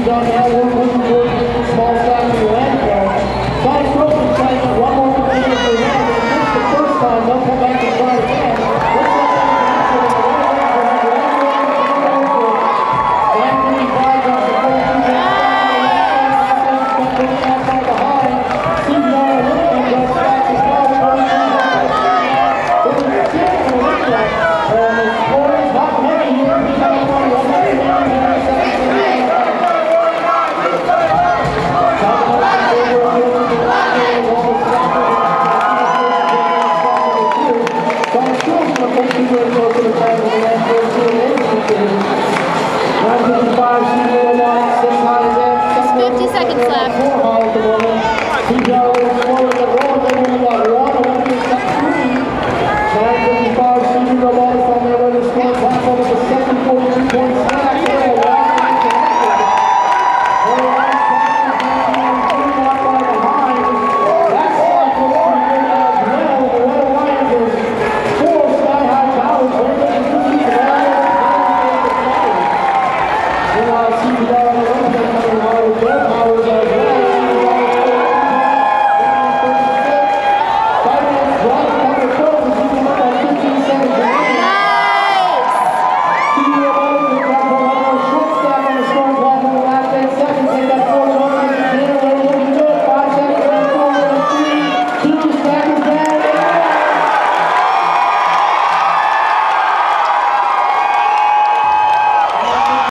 done now. We're moving towards the small side of the landfall. Five trophy trying to one more completion for them. They missed the first time. They'll come back and try again. There's 50 seconds left.